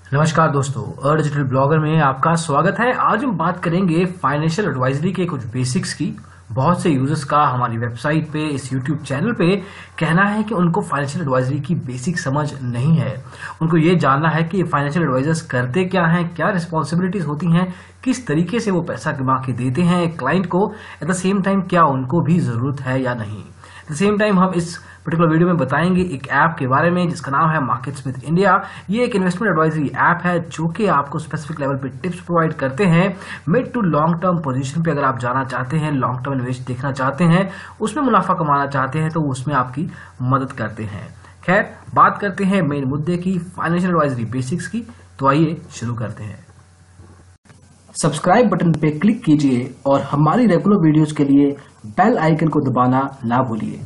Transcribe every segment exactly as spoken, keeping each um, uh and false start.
नमस्कार दोस्तों, a digital blogger में आपका स्वागत है। आज हम बात करेंगे फाइनेंशियल एडवाइजरी के कुछ बेसिक्स की। बहुत से यूजर्स का हमारी वेबसाइट पे, इस यूट्यूब चैनल पे कहना है कि उनको फाइनेंशियल एडवाइजरी की बेसिक समझ नहीं है। उनको ये जानना है कि फाइनेंशियल एडवाइजर्स करते क्या हैं, क्या रिस्पॉन्सिबिलिटीज होती हैं, किस तरीके से वो पैसा कमा के देते हैं क्लाइंट को, एट द सेम टाइम क्या उनको भी जरूरत है या नहीं। एट द सेम टाइम हम इस पर्टिकुलर वीडियो में बताएंगे एक ऐप के बारे में जिसका नाम है मार्केट्समिथ इंडिया। ये एक इन्वेस्टमेंट एडवाइजरी ऐप है जो कि आपको स्पेसिफिक लेवल पे टिप्स प्रोवाइड करते हैं। Mid to long term position पे अगर आप जाना चाहते हैं, लॉन्ग टर्म इन्वेस्ट देखना चाहते हैं, उसमें मुनाफा कमाना चाहते हैं, तो उसमें आपकी मदद करते हैं। खैर, बात करते हैं मेन मुद्दे की, फाइनेंशियल एडवाइजरी बेसिक्स की। तो आइए शुरू करते हैं। सब्सक्राइब बटन पे क्लिक कीजिए और हमारी रेगुलर वीडियोस के लिए बेल आइकन को दबाना ना भूलिए।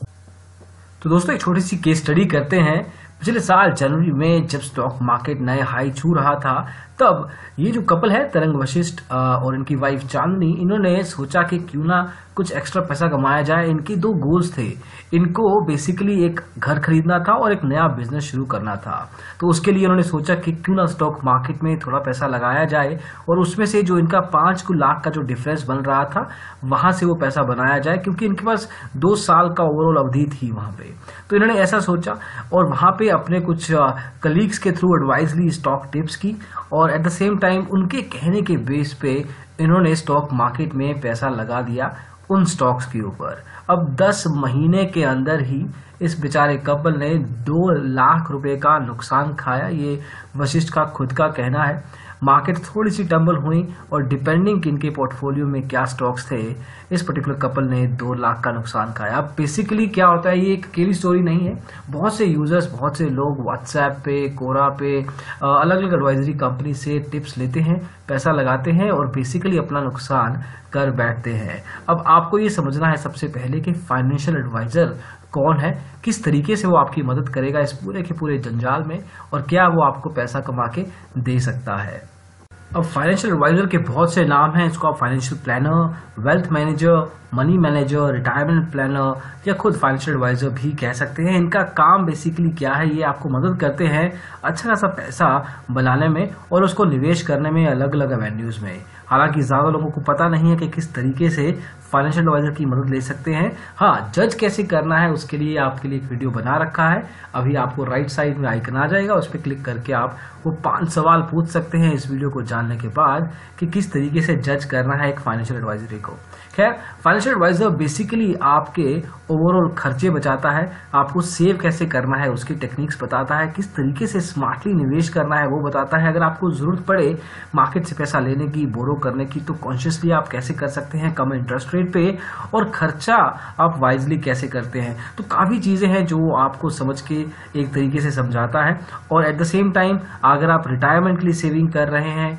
तो दोस्तों, एक छोटी सी केस स्टडी करते हैं। पिछले साल जनवरी में जब स्टॉक मार्केट नए हाई छू रहा था, तब ये जो कपल है तरंग वशिष्ठ और इनकी वाइफ चांदनी, इन्होंने सोचा कि क्यों ना कुछ एक्स्ट्रा पैसा कमाया जाए। इनके दो गोल्स थे। इनको बेसिकली एक घर खरीदना था और एक नया बिजनेस शुरू करना था। तो उसके लिए उन्होंने सोचा कि क्यों ना स्टॉक मार्केट में थोड़ा पैसा लगाया जाए और उसमें से जो इनका पांच को लाख का जो डिफरेंस बन रहा था, वहां से वो पैसा बनाया जाए, क्योंकि इनके पास दो साल का ओवरऑल अवधि थी वहां पे। तो इन्होंने ऐसा सोचा और वहां पे अपने कुछ कलीग्स के थ्रू एडवाइस ली, स्टॉक टिप्स की, और एट द सेम टाइम उनके कहने के बेस पे इन्होंने स्टॉक मार्केट में पैसा लगा दिया उन स्टॉक्स के ऊपर। अब दस महीने के अंदर ही इस बेचारे कपल ने दो लाख रुपए का नुकसान खाया। ये वशिष्ठ का खुद का कहना है। मार्केट थोड़ी सी टम्बल हुई और डिपेंडिंग इनके पोर्टफोलियो में क्या स्टॉक्स थे, इस पर्टिकुलर कपल ने दो लाख का नुकसान खाया। अब बेसिकली क्या होता है, ये एक अकेली स्टोरी नहीं है। बहुत से यूजर्स, बहुत से लोग व्हाट्सएप पे, कोरा पे, अलग अलग एडवाइजरी कंपनी से टिप्स लेते हैं, पैसा लगाते हैं और बेसिकली अपना नुकसान कर बैठते हैं। अब आपको ये समझना है सबसे पहले कि फाइनेंशियल एडवाइजर कौन है, किस तरीके से वो आपकी मदद करेगा इस पूरे के पूरे जंजाल में, और क्या वो आपको पैसा कमा के दे सकता है। अब फाइनेंशियल एडवाइजर के बहुत से नाम हैं। इसको आप financial planner, wealth manager, money manager, retirement planner या खुद फाइनेंशियल एडवाइजर भी कह सकते हैं। इनका काम बेसिकली क्या है, ये आपको मदद करते हैं अच्छा खासा पैसा बनाने में और उसको निवेश करने में अलग अलग एवेन्यूज में। हालांकि ज्यादा लोगों को पता नहीं है कि किस तरीके से फाइनेंशियल एडवाइजर की मदद ले सकते हैं। हाँ, जज कैसे करना है उसके लिए आपके लिए एक वीडियो बना रखा है। अभी आपको राइट साइड में आइकन आ जाएगा, उस पर क्लिक करके आप वो पांच सवाल पूछ सकते हैं इस वीडियो को जानने के बाद कि किस तरीके से जज करना है एक फाइनेंशियल एडवाइजरी को। खैर, फाइनेंशियल एडवाइजर बेसिकली आपके ओवरऑल खर्चे बचाता है, आपको सेव कैसे करना है उसकी टेक्निक्स बताता है, किस तरीके से स्मार्टली निवेश करना है वो बताता है। अगर आपको जरूरत पड़े मार्केट से पैसा लेने की, बोरो करने की, तो कॉन्शियसली आप कैसे कर सकते हैं कम इंटरेस्ट रेट पे, और खर्चा आप वाइजली कैसे करते हैं। तो काफी चीजें हैं जो आपको समझ के एक तरीके से समझाता है। और एट द सेम टाइम अगर आप रिटायरमेंट के लिए सेविंग कर रहे हैं,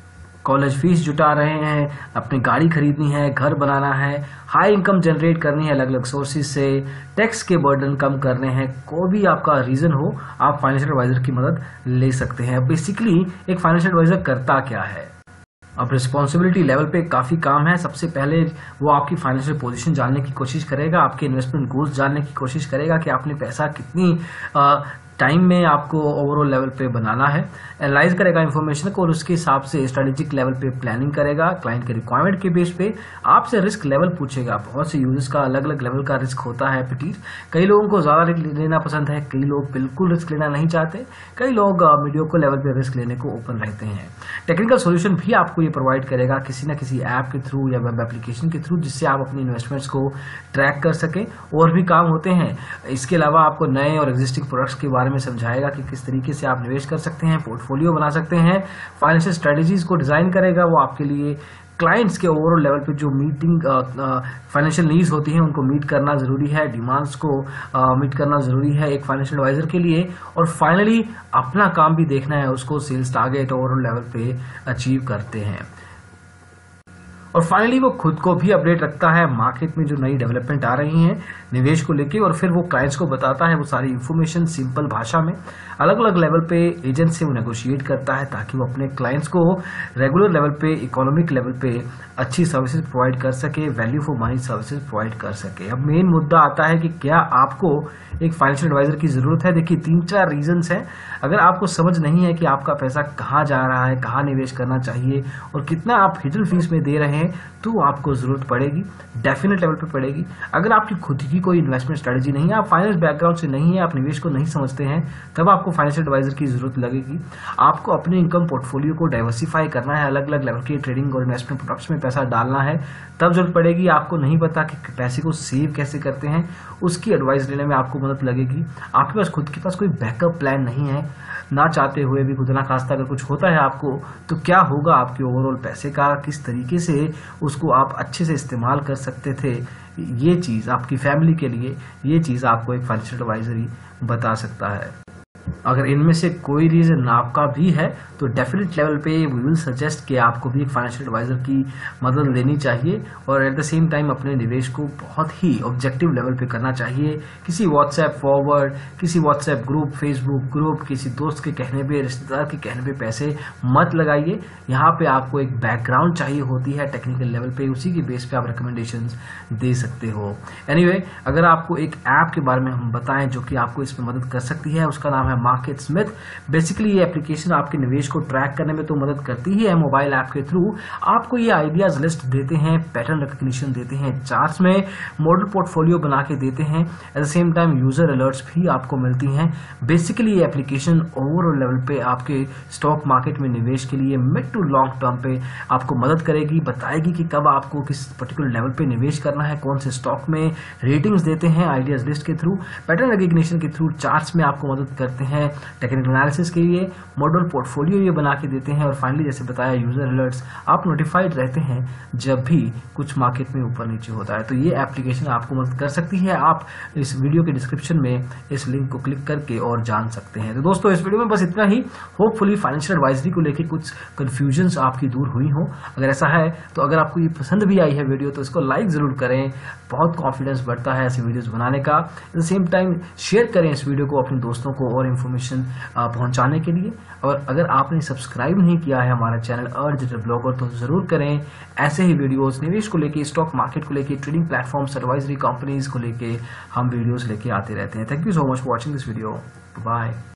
कॉलेज फीस जुटा रहे हैं, अपनी गाड़ी खरीदनी है, घर बनाना है, हाई इनकम जनरेट करनी है अलग अलग सोर्सेज से, टैक्स के बर्डन कम करने हैं, कोई भी आपका रीजन हो, आप फाइनेंशियल एडवाइजर की मदद ले सकते हैं। बेसिकली एक फाइनेंशियल एडवाइजर करता क्या है। अब रिस्पॉन्सिबिलिटी लेवल पे काफी काम है। सबसे पहले वो आपकी फाइनेंशियल पोजीशन जानने की कोशिश करेगा, आपके इन्वेस्टमेंट गोल्स जानने की कोशिश करेगा कि आपने पैसा कितनी आ, टाइम में आपको ओवरऑल लेवल पे बनाना है, एनालाइज करेगा इन्फॉर्मेशन को और उसके हिसाब से स्ट्रेटेजिक लेवल पे प्लानिंग करेगा। क्लाइंट के रिक्वायरमेंट के बेस पे आपसे रिस्क लेवल पूछेगा। बहुत से यूजर्स का अलग अलग लेवल का रिस्क होता है एपिटीट। कई लोगों को ज्यादा रिस्क लेना पसंद है, कई लोग बिल्कुल रिस्क लेना नहीं चाहते, कई लोग मीडियोकर लेवल पे रिस्क लेने को ओपन रहते हैं। टेक्निकल सोल्यूशन भी आपको ये प्रोवाइड करेगा किसी न किसी ऐप के थ्रू या वेब एप्लीकेशन के थ्रू, जिससे आप अपनी इन्वेस्टमेंट्स को ट्रैक कर सकें। और भी काम होते हैं। इसके अलावा आपको नए और एग्जिस्टिंग प्रोडक्ट्स के बारे में समझाएगा कि किस तरीके से आप निवेश कर सकते हैं, पोर्टफोलियो बना सकते हैं, फाइनेंशियल स्ट्रेटेजीज को डिजाइन करेगा वो आपके लिए। क्लाइंट्स के ओवरऑल लेवल पे जो मीटिंग फाइनेंशियल नीड्स होती हैं उनको मीट करना जरूरी है, डिमांड्स को मीट करना जरूरी है एक फाइनेंशियल एडवाइजर के लिए। और फाइनली अपना काम भी देखना है, उसको सेल्स टारगेट ओवरऑल लेवल पे अचीव करते हैं। और फाइनली वो खुद को भी अपडेट रखता है मार्केट में जो नई डेवलपमेंट आ रही हैं निवेश को लेके, और फिर वो क्लाइंट्स को बताता है वो सारी इन्फॉर्मेशन सिंपल भाषा में। अलग अलग लेवल पे एजेंट से वो नेगोशिएट करता है ताकि वो अपने क्लाइंट्स को रेगुलर लेवल पे, इकोनॉमिक लेवल पे अच्छी सर्विसेज प्रोवाइड कर सके, value for money services provide कर सके। अब मेन मुद्दा आता है कि क्या आपको एक फाइनेंशियल एडवाइजर की जरूरत है। देखिए तीन चार रीजंस हैं। अगर आपको समझ नहीं है कि आपका पैसा कहाँ जा रहा है, कहाँ निवेश करना चाहिए और कितना आप हिडन फीस में दे रहे हैं, तो आपको जरूरत पड़ेगी, डेफिनेट लेवल पे पड़ेगी। अगर आपकी खुद की कोई इन्वेस्टमेंट स्ट्रेटजी नहीं है, आप फाइनेंस बैकग्राउंड से नहीं है, आप निवेश को नहीं समझते हैं, तब आपको फाइनेंशियल एडवाइजर की जरूरत लगेगी। आपको अपने इनकम पोर्टफोलियो को डाइवर्सिफाई करना है, अलग अलग लेवल के ट्रेडिंग और इन्वेस्टमेंट प्रोडक्ट्स में पैसा डालना है, तब जरूरत पड़ेगी। आपको नहीं पता कि पैसे को सेव कैसे करते हैं, उसकी एडवाइस लेने में आपको मदद लगेगी। आपके पास खुद के पास कोई बैकअप प्लान नहीं है, ना चाहते हुए भी खुदा ना खास्ता अगर कुछ होता है आपको, तो क्या होगा आपके ओवरऑल पैसे का, किस तरीके से उसको आप अच्छे से इस्तेमाल कर सकते थे, ये चीज़ आपकी फैमिली के लिए, ये चीज़ आपको एक फाइनेंशियल एडवाइजरी बता सकता है। अगर इनमें से कोई रीजन आपका भी है तो डेफिनेट लेवल पे वी विल सजेस्ट कि आपको भी एक फाइनेंशियल एडवाइजर की मदद लेनी चाहिए, और एट द सेम टाइम अपने निवेश को बहुत ही ऑब्जेक्टिव लेवल पे करना चाहिए। किसी व्हाट्सएप फॉरवर्ड, किसी व्हाट्सएप ग्रुप, फेसबुक ग्रुप, किसी दोस्त के कहने पे, रिश्तेदार के कहने पे पैसे मत लगाइए। यहाँ पे आपको एक बैकग्राउंड चाहिए होती है टेक्निकल लेवल पे, उसी के बेस पे आप रिकमेंडेशन दे सकते हो। एनीवे anyway, अगर आपको एक ऐप के बारे में हम बताएं जो कि आपको इसमें मदद कर सकती है, उसका नाम है मार्केट स्मिथ। बेसिकली ये एप्लीकेशन आपके निवेश को ट्रैक करने में तो मदद करती ही है। मोबाइल ऐप के थ्रू आपको ये आइडियाज लिस्ट देते हैं, पैटर्न रिकग्निशन देते हैं, चार्ट्स में मॉडल पोर्टफोलियो बना के देते हैं, at the same time user alerts भी आपको मिलती हैं। बेसिकली ये एप्लीकेशन ओवरऑल लेवल पे आपके स्टॉक मार्केट में निवेश के लिए मिड टू लॉन्ग टर्म पे आपको मदद करेगी, बताएगी कि कब आपको किस पर्टिकुलर लेवल पे निवेश करना है, कौन से स्टॉक में, रेटिंग्स देते हैं आइडियाज लिस्ट के थ्रू, पैटर्न रिकग्निशन के थ्रू चार्ट्स में आपको मदद करते हैं, टेक्निकल एनालिसिस के लिए मॉडल पोर्टफोलियो ये बना के देते हैं, और फाइनली जैसे बताया यूजर अलर्ट्स, आप नोटिफाइड रहते हैं जब भी कुछ मार्केट में ऊपर नीचे होता है। तो ये एप्लीकेशन आपको मदद कर सकती है। आप इस वीडियो के डिस्क्रिप्शन में इस लिंक को क्लिक करके और जान सकते हैं। तो दोस्तों इस वीडियो में बस इतना ही। होपफुली फाइनेंशियल एडवाइजरी को लेकर कुछ कंफ्यूजन्स आपकी दूर हुई हो। अगर ऐसा है तो अगर आपको ये पसंद भी आई है वीडियो तो इसको लाइक जरूर करें, बहुत कॉन्फिडेंस बढ़ता है ऐसी वीडियोस बनाने का। At the same time share करें इस वीडियो को अपने दोस्तों को और इन्फॉर्मेशन पहुंचाने के लिए। और अगर आपने सब्सक्राइब नहीं किया है हमारा चैनल अर्थ डिजिटल ब्लॉगर तो जरूर करें। ऐसे ही वीडियोस निवेश को लेके, स्टॉक मार्केट को लेके, ट्रेडिंग प्लेटफॉर्म्स, एडवाइजरी कंपनीज को लेके हम वीडियोस लेके आते रहते हैं। Thank you so much for watching this video. Bye.